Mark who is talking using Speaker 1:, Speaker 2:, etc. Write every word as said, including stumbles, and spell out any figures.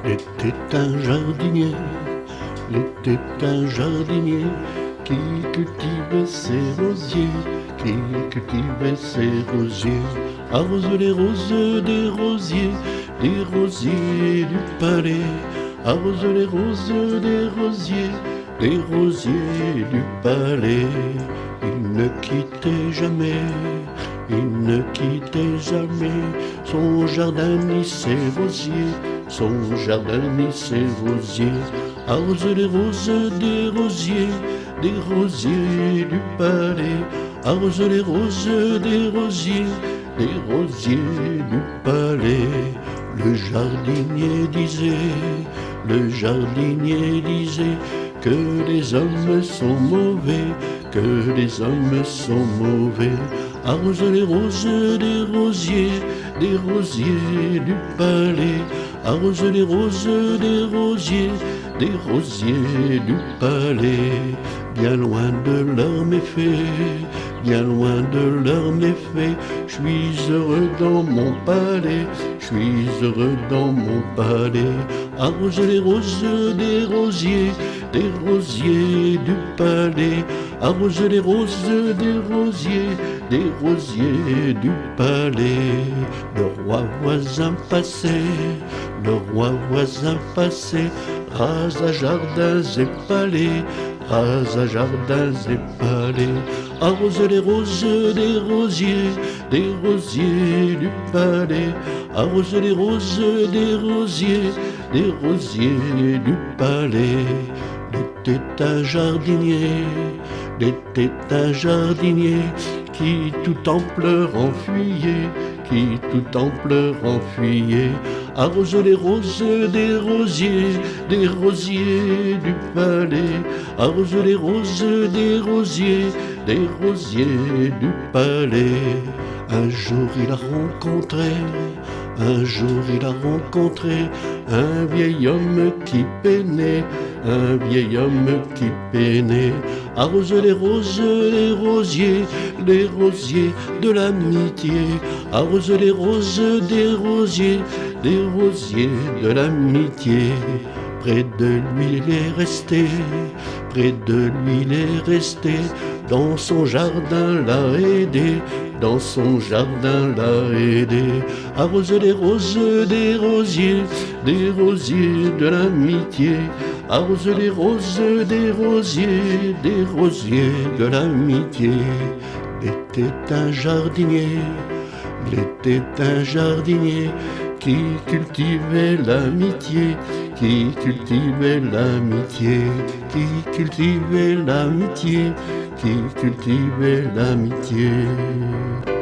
Speaker 1: Il était un jardinier, il était un jardinier qui cultivait ses rosiers, qui cultivait ses rosiers, arrose les roses des rosiers, des rosiers du palais, arrose les roses des rosiers, des rosiers du palais. Il ne quittait jamais, il ne quittait jamais son jardin ni ses rosiers, son jardin ni ses rosiers, arrose les roses des rosiers, des rosiers du palais, arrose les roses des rosiers, des rosiers du palais. Le jardinier disait, le jardinier disait que les hommes sont mauvais, que les hommes sont mauvais, arrose les roses des rosiers, des rosiers du palais, arrose les roses des rosiers, des rosiers du palais. Bien loin de leurs méfaits, bien loin de leurs méfaits, je suis heureux dans mon palais, je suis heureux dans mon palais, arrose les roses des rosiers, des rosiers du palais, arrose les roses des rosiers, des rosiers du palais. Le roi voisin passait, le roi voisin passait, rasa jardins et palais, rasa jardins et palais, arrose les roses des rosiers, des rosiers du palais, arrose les roses des rosiers, des rosiers du palais. Il était un jardinier, il était un jardinier qui tout en pleurant fuyait, qui tout en pleurant fuyait, arrose les roses des rosiers, des rosiers du palais, arrose les roses des rosiers, des rosiers du palais. Un jour il a rencontré, un jour il a rencontré un vieil homme qui peinait, un vieil homme qui peinait, arrose les roses, les rosiers, les rosiers de l'amitié, arrose les roses des rosiers, des rosiers de l'amitié. Près de lui il est resté, près de lui il est resté, dans son jardin l'a aidé, dans son jardin l'a aidé, arrose les roses des rosiers, des rosiers de l'amitié, arrose les roses des rosiers, des rosiers de l'amitié. Il était un jardinier, il était un jardinier qui cultivait l'amitié, qui cultivait l'amitié, qui cultivait l'amitié, qui cultivait l'amitié.